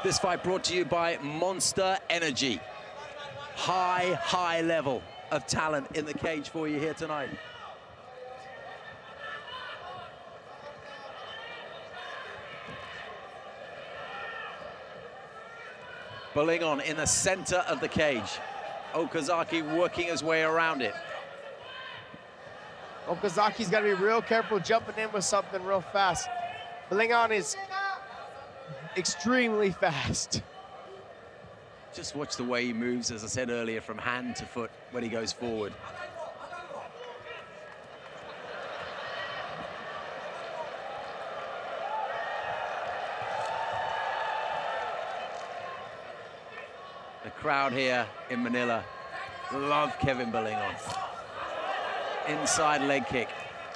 This fight brought to you by Monster Energy. High level of talent in the cage for you here tonight. Belingon in the center of the cage. Okazaki working his way around it. Okazaki's got to be real careful jumping in with something real fast. Belingon is extremely fast. Just watch the way he moves, as I said earlier, from hand to foot when he goes forward. The crowd here in Manila love Kevin Belingon. Inside leg kick.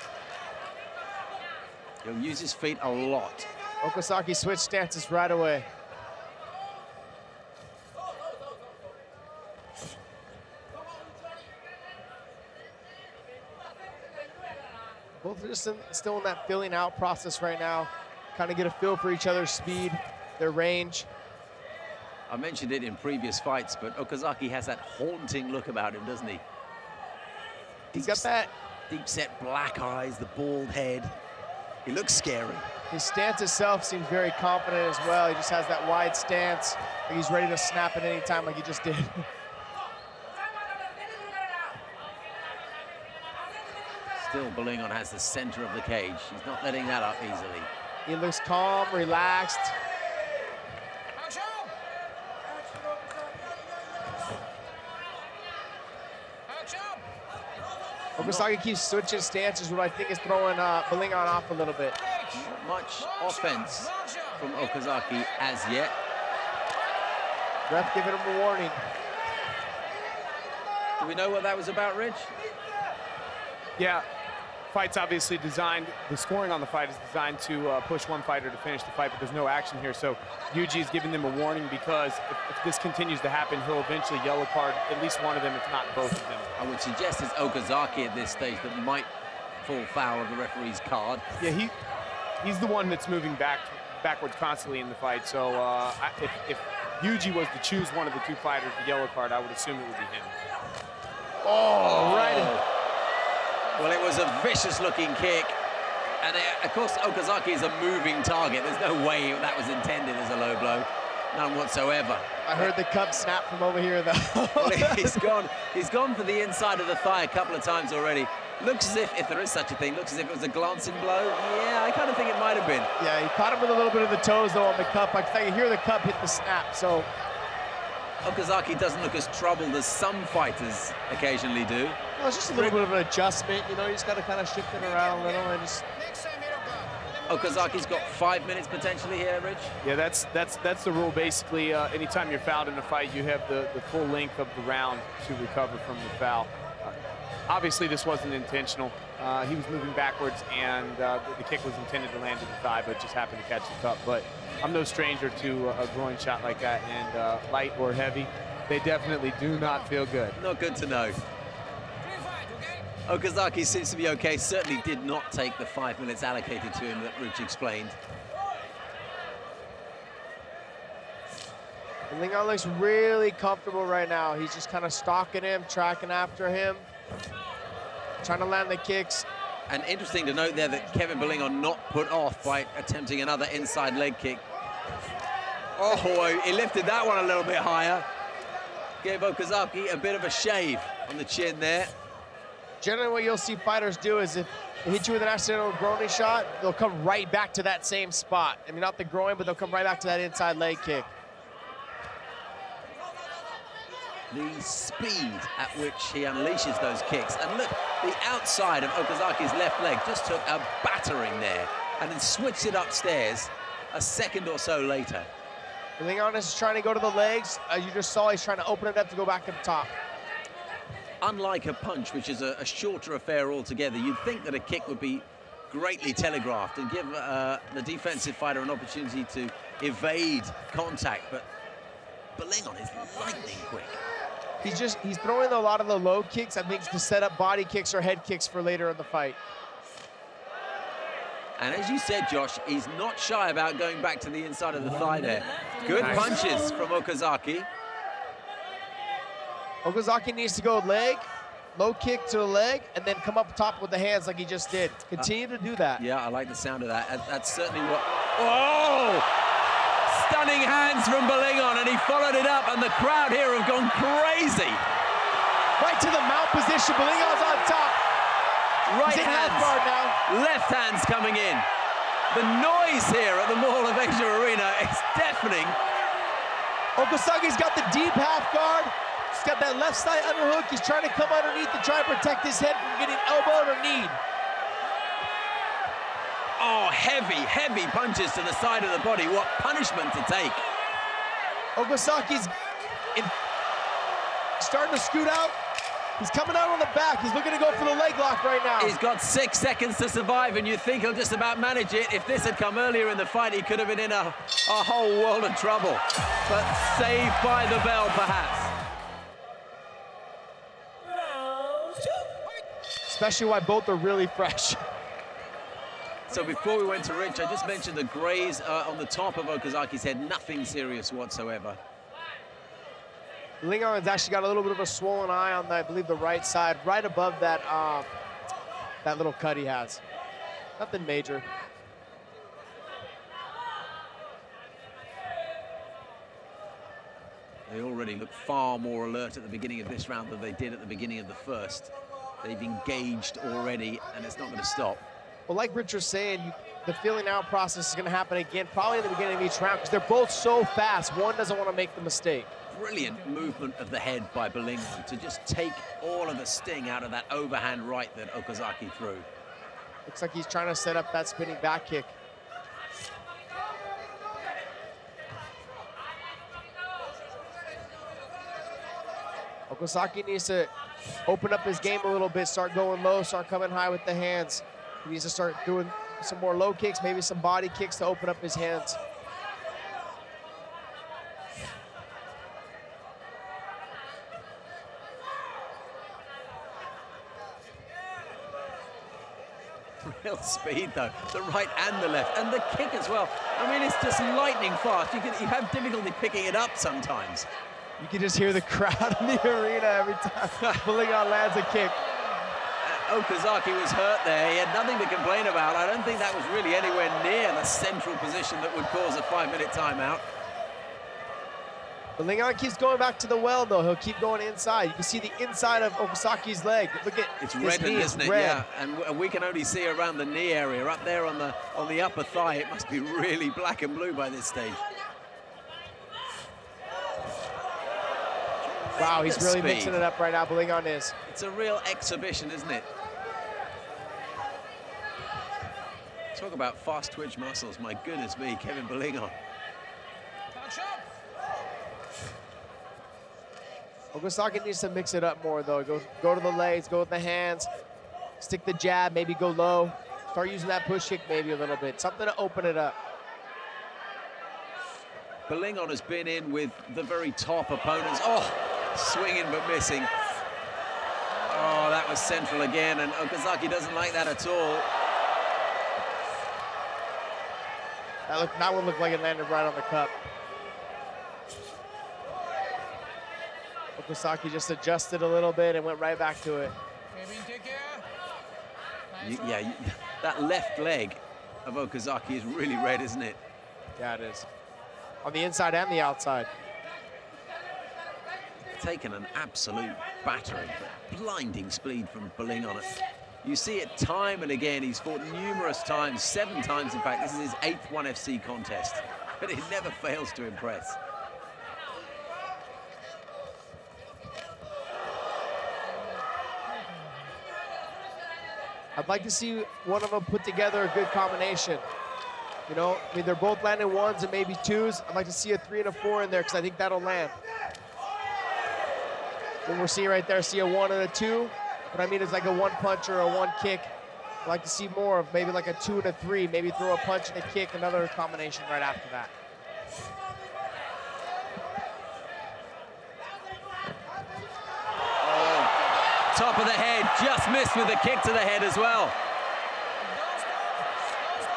He'll use his feet a lot. Okazaki switched stances right away. Both are just still in that filling out process right now. Kind of get a feel for each other's speed, their range. I mentioned it in previous fights, but Okazaki has that haunting look about him, doesn't he? He's got that deep-set black eyes, the bald head. He looks scary. His stance itself seems very confident as well. He just has that wide stance. Like he's ready to snap at any time like he just did. Still, Belingon has the center of the cage. He's not letting that up easily. He looks calm, relaxed. Okazaki keeps switching stances, what I think is throwing Belingon off a little bit. Not much offense from Okazaki as yet. Ref giving him a warning. Do we know what that was about, Rich? Yeah, fight's obviously designed, the scoring on the fight is designed to push one fighter to finish the fight, but there's no action here. So Yuji is giving them a warning because if this continues to happen, he'll eventually yellow card at least one of them, if not both of them. I would suggest it's Okazaki at this stage that might fall foul of the referee's card. Yeah, he's the one that's moving backwards constantly in the fight. So if Yuji was to choose one of the two fighters to yellow card, I would assume it would be him. Oh, right. Well, it was a vicious-looking kick. And of course, Okazaki is a moving target. There's no way that was intended as a low blow. None whatsoever. I heard the cup snap from over here, though. Well, he's gone for the inside of the thigh a couple of times already. Looks as if there is such a thing, looks as if it was a glancing blow. Yeah, I kind of think it might have been. Yeah, he caught him with a little bit of the toes, though, on the cup. I can hear the cup hit the snap, so. Okazaki doesn't look as troubled as some fighters occasionally do. Well, it's just a little bit of an adjustment, you know, you just got to kind of shift it around a little and just. Okazaki's got 5 minutes potentially here, Rich. Yeah, that's the rule. Basically, anytime you're fouled in a fight, you have the full length of the round to recover from the foul. Obviously, this wasn't intentional. He was moving backwards, and the kick was intended to land in the thigh, but just happened to catch the cup. But I'm no stranger to a groin shot like that, and light or heavy, they definitely do not feel good. Not good to know. Okazaki seems to be okay. Certainly did not take the 5 minutes allocated to him that Rich explained. Belingon looks really comfortable right now. He's just kind of stalking him, tracking after him, trying to land the kicks. And interesting to note there that Kevin Belingon not put off by attempting another inside leg kick. Oh, he lifted that one a little bit higher. Gave Okazaki a bit of a shave on the chin there. Generally, what you'll see fighters do is if they hit you with an accidental groin shot, they'll come right back to that same spot. I mean, not the groin, but they'll come right back to that inside leg kick. The speed at which he unleashes those kicks. And look, the outside of Okazaki's left leg just took a battering there and then switched it upstairs a second or so later. Belingon is trying to go to the legs. As you just saw, he's trying to open it up to go back to the top. Unlike a punch, which is a shorter affair altogether, you'd think that a kick would be greatly telegraphed and give the defensive fighter an opportunity to evade contact, but Belingon is lightning quick. He's throwing a lot of the low kicks, I think, to set up body kicks or head kicks for later in the fight. And as you said, Josh, he's not shy about going back to the inside of the thigh there. Good punches from Okazaki. Okazaki needs to go leg, low kick to the leg, and then come up top with the hands like he just did. Continue to do that. Yeah, I like the sound of that. That's certainly what... Oh! Stunning hands from Belingon, and he followed it up, and the crowd here have gone crazy. Right to the mount position. Belingon's on top. Right He's in hands. left guard now. Left hands coming in. The noise here at the Mall of Asia Arena is deafening. Okazaki's got the deep half guard. He's got that left side underhook. He's trying to come underneath to try and protect his head from getting elbowed or kneed. Oh, heavy, heavy punches to the side of the body. What punishment to take. Okazaki's starting to scoot out. He's coming out on the back. He's looking to go for the leg lock right now. He's got 6 seconds to survive, and you think he'll just about manage it. If this had come earlier in the fight, he could have been in a whole world of trouble. But saved by the bell, perhaps. Especially why both are really fresh. So before we went to Rich, I just mentioned the graze on the top of Okazaki's head. Nothing serious whatsoever. Belingon's actually got a little bit of a swollen eye on, I believe, the right side, right above that that little cut he has. Nothing major. They already look far more alert at the beginning of this round than they did at the beginning of the first. They've engaged already, and it's not going to stop. Well, like Rich was saying, the feeling out process is going to happen again, probably at the beginning of each round, because they're both so fast. One doesn't want to make the mistake. Brilliant movement of the head by Belingon to just take all of the sting out of that overhand right that Okazaki threw. Looks like he's trying to set up that spinning back kick. Okazaki needs to open up his game a little bit, start going low, start coming high with the hands. He needs to start doing some more low kicks, maybe some body kicks to open up his hands. Real speed, though. The right and the left, and the kick as well. I mean, it's just lightning fast. You have difficulty picking it up sometimes. You can just hear the crowd in the arena every time Belingon lands a kick. Okazaki was hurt there. He had nothing to complain about. I don't think that was really anywhere near the central position that would cause a 5-minute timeout. Belingon keeps going back to the well, though. He'll keep going inside. You can see the inside of Okazaki's leg. Look at it's his reddened, knee, isn't it? red. Yeah, and we can only see around the knee area. Up there on the upper thigh, it must be really black and blue by this stage. Wow, he's really mixing it up right now, Belingon is. It's a real exhibition, isn't it? Talk about fast twitch muscles. My goodness me, Kevin Belingon. Okazaki needs to mix it up more, though. Go to the legs, go with the hands, stick the jab, maybe go low. Start using that push kick maybe a little bit. Something to open it up. Belingon has been in with the very top opponents. Oh, swinging but missing. Oh, that was central again, and Okazaki doesn't like that at all. That one looked like it landed right on the cup. Okazaki just adjusted a little bit and went right back to it. That left leg of Okazaki is really red, isn't it? Yeah, it is. On the inside and the outside. Taken an absolute battering, blinding speed from Belingon. You see it time and again. He's fought numerous times, 7 times in fact. This is his 8th 1FC contest, but he never fails to impress. I'd like to see one of them put together a good combination. You know, I mean, they're both landing 1s and maybe 2s. I'd like to see a 3 and a 4 in there because I think that'll land. What we're seeing right there, see a 1 and a 2. What I mean is like a 1 punch or a 1 kick. I'd like to see more of maybe like a 2 and a 3. Maybe throw a punch and a kick, another combination right after that. Top of the head, just missed with a kick to the head as well.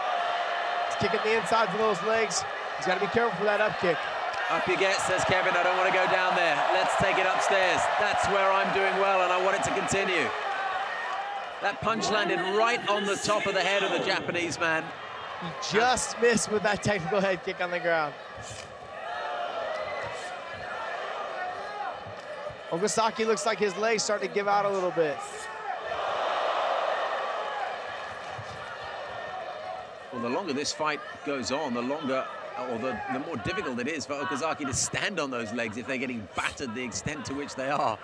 kicking the insides of those legs. He's got to be careful for that up kick. Up you get, says Kevin. I don't want to go down there. Let's take it upstairs. That's where I'm doing well, and I want it to continue. That punch landed right on the top of the head of the Japanese man. He just missed with that technical head kick on the ground. Okazaki looks like his legs starting to give out a little bit. Well, the longer this fight goes on, the longer, or the more difficult it is for Okazaki to stand on those legs if they're getting battered the extent to which they are.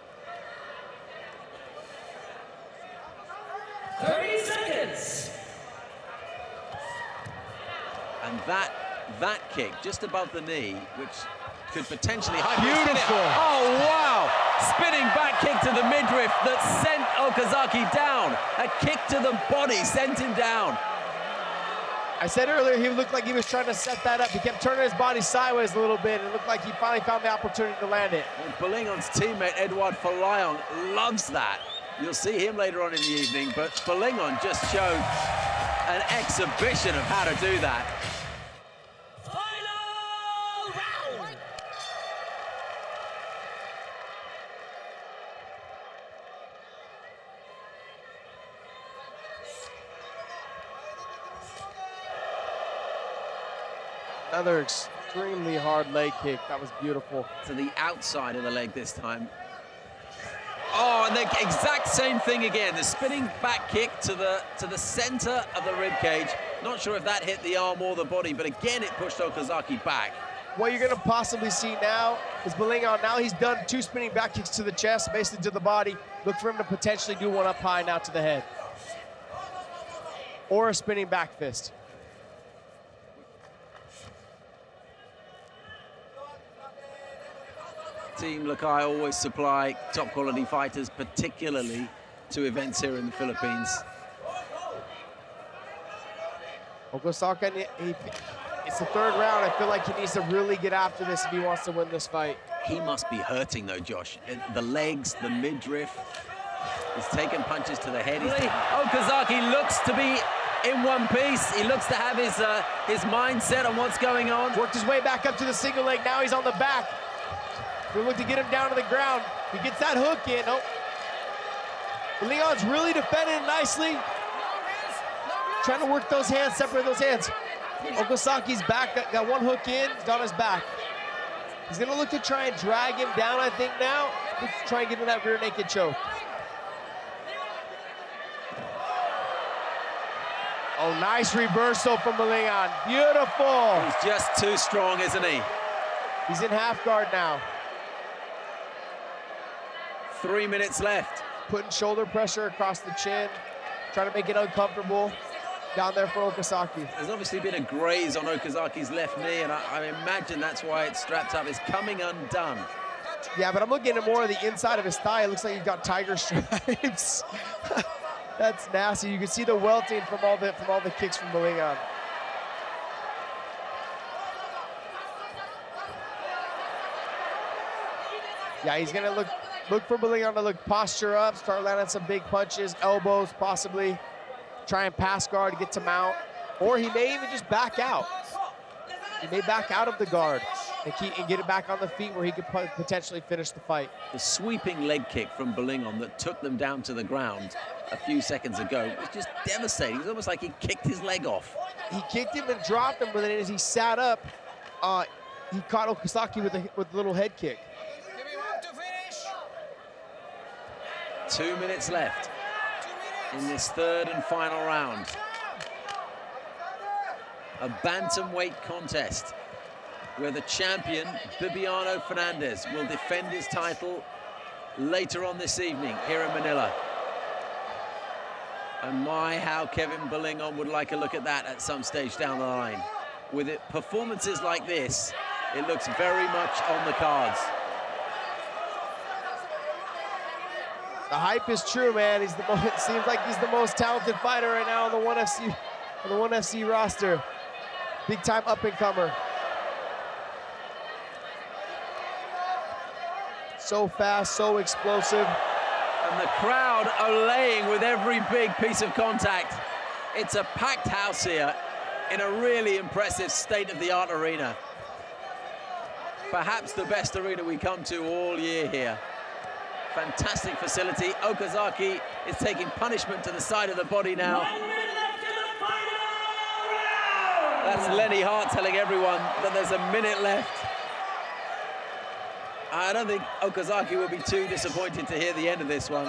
30 seconds. And that kick just above the knee, which could potentially beautiful. Oh wow! Spinning back kick to the midriff that sent Okazaki down. A kick to the body sent him down. I said earlier he looked like he was trying to set that up. He kept turning his body sideways a little bit, and it looked like he finally found the opportunity to land it. And Belingon's teammate Edouard Falayon loves that. You'll see him later on in the evening, but Belingon just showed an exhibition of how to do that. Final round. Another extremely hard leg kick. That was beautiful. To the outside of the leg this time. Oh, and the exact same thing again. The spinning back kick to the center of the rib cage. Not sure if that hit the arm or the body, but again, it pushed Okazaki back. What you're gonna possibly see now is Belingon. Now he's done 2 spinning back kicks to the chest, basically to the body. Look for him to potentially do one up high now to the head. Or a spinning back fist. Team Lakai always supply top quality fighters, particularly to events here in the Philippines. Okazaki, it's the 3rd round. I feel like he needs to really get after this if he wants to win this fight. He must be hurting though, Josh. The legs, the midriff. He's taking punches to the head. Okazaki looks to be in one piece. He looks to have his mind set on what's going on. Worked his way back up to the single leg. Now he's on the back. We look to get him down to the ground. He gets that hook in. Oh. Belingon's really defending nicely. Trying to work those hands, separate those hands. Okazaki's back, got one hook in, he's on his back. He's gonna look to try and drag him down, I think now. Look to try and get him that rear naked choke. Oh, nice reversal from Belingon. Beautiful. He's just too strong, isn't he? He's in half guard now. 3 minutes left. Putting shoulder pressure across the chin, trying to make it uncomfortable down there for Okazaki. There's obviously been a graze on Okazaki's left knee, and I imagine that's why it's strapped up. It's coming undone. Yeah, but I'm looking at more of the inside of his thigh. It looks like he's got tiger stripes. That's nasty. You can see the welting from all the kicks from Belingon. Yeah, he's gonna look for Belingon to look posture up, start landing some big punches, elbows possibly, try and pass guard, get to mount, or he may even just back out. He may back out of the guard and get it back on the feet where he could potentially finish the fight. The sweeping leg kick from Belingon that took them down to the ground a few seconds ago was just devastating. It was almost like he kicked his leg off. He kicked him and dropped him, but then as he sat up, he caught Okazaki with a little head kick. 2 minutes left in this 3rd and final round. A bantamweight contest where the champion, Bibiano Fernandez, will defend his title later on this evening here in Manila. And my, how Kevin Belingon would like a look at that at some stage down the line. With performances like this, it looks very much on the cards. The hype is true, man. It seems like he's the most talented fighter right now on the ONE FC roster. Big time up and comer. So fast, so explosive. And the crowd olaying with every big piece of contact. It's a packed house here. in a really impressive state-of-the-art arena. Perhaps the best arena we come to all year here. Fantastic facility. Okazaki is taking punishment to the side of the body now. 1 minute left in the final round. That's Lenny Hart telling everyone that there's a minute left. I don't think Okazaki will be too disappointed to hear the end of this one.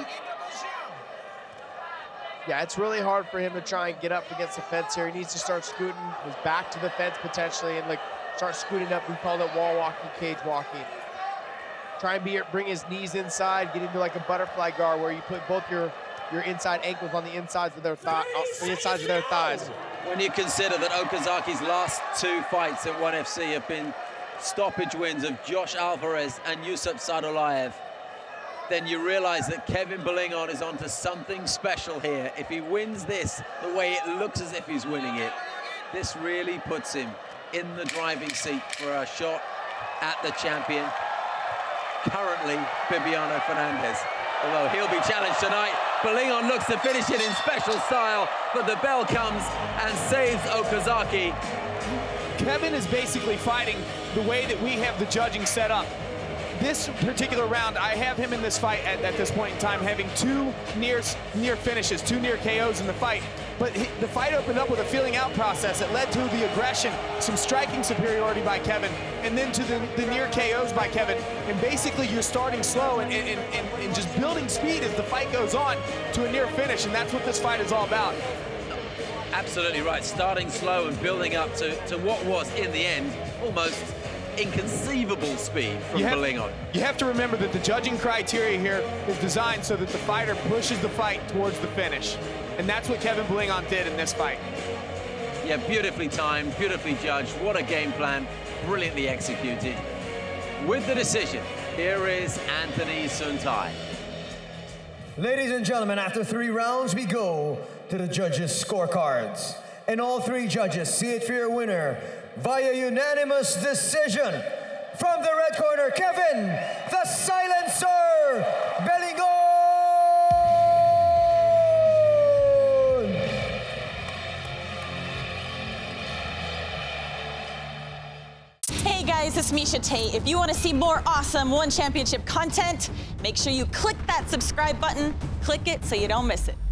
Yeah, it's really hard for him to try and get up against the fence here. He needs to start scooting his back to the fence potentially and like start scooting up. We call it wall walking, cage walking. Try and bring his knees inside, get into like a butterfly guard where you put both your inside ankles on the insides of their thighs. When you consider that Okazaki's last 2 fights at ONE FC have been stoppage wins of Josh Alvarez and Yusuf Sadulayev, then you realize that Kevin Belingon is onto something special here. If he wins this the way it looks as if he's winning it, this really puts him in the driving seat for a shot at the champion, currently Bibiano Fernandez. Although he'll be challenged tonight, Belingon looks to finish it in special style, but the bell comes and saves Okazaki. Kevin is basically fighting the way that we have the judging set up. This particular round, I have him in this fight at this point in time having 2 near finishes, 2 near KOs in the fight. But the fight opened up with a feeling out process. It led to the aggression, some striking superiority by Kevin, and then to the near KOs by Kevin. And basically you're starting slow and just building speed as the fight goes on to a near finish, and that's what this fight is all about. Absolutely right, starting slow and building up to what was, in the end, almost inconceivable speed from Belingon. You have to remember that the judging criteria here is designed so that the fighter pushes the fight towards the finish. And that's what Kevin Belingon did in this fight. Yeah, beautifully timed, beautifully judged. What a game plan, brilliantly executed. With the decision, here is Anthony Suntai. Ladies and gentlemen, after 3 rounds, we go to the judges' scorecards. And all 3 judges see it for your winner via unanimous decision. From the red corner, Kevin, the Silencer Belingon! Hey guys, it's Misha Tate. If you want to see more awesome ONE Championship content, make sure you click that subscribe button. Click it so you don't miss it.